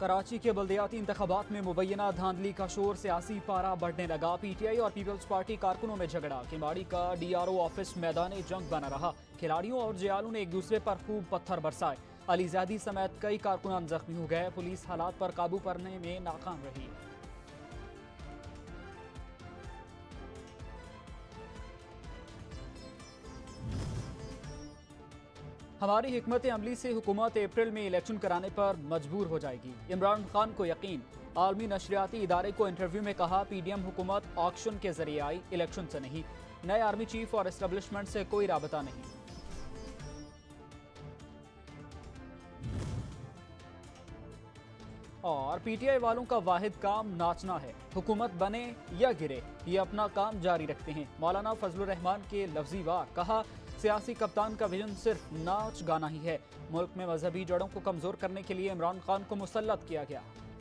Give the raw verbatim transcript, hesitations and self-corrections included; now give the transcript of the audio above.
कराची के बल्दियाती इंतखाबात में मुबैना धांधली का शोर, सियासी पारा बढ़ने लगा। पीटीआई और पीपल्स पार्टी कारकुनों में झगड़ा। किमाड़ी का डीआरओ ऑफिस मैदान जंग बना रहा। खिलाड़ियों और जयालों ने एक दूसरे पर खूब पत्थर बरसाए। अलीजादी समेत कई कारकुनान जख्मी हो गए। पुलिस हालात पर काबू पाने में नाकाम रही। हमारी हिकमत अमली से हुकूमत अप्रैल में इलेक्शन कराने पर मजबूर हो जाएगी, इमरान खान को यकीन। आलमी नशरियाती इदारे को इंटरव्यू में कहा, पीडीएम हुकूमत ऑक्शन के जरिए आई, इलेक्शन से नहीं। नए आर्मी चीफ और एस्टेब्लिशमेंट से कोई राबता नहीं। और पीटीआई वालों का वाहिद काम नाचना है। हुकूमत बने या गिरे, ये अपना काम जारी रखते हैं। मौलाना फजलुर रहमान के लफ्जी वार, कहा सियासी कप्तान का विजन सिर्फ नाच गाना ही है। मुल्क में मजहबी जड़ों को कमजोर करने के लिए इमरान खान को मुसल्लत किया गया।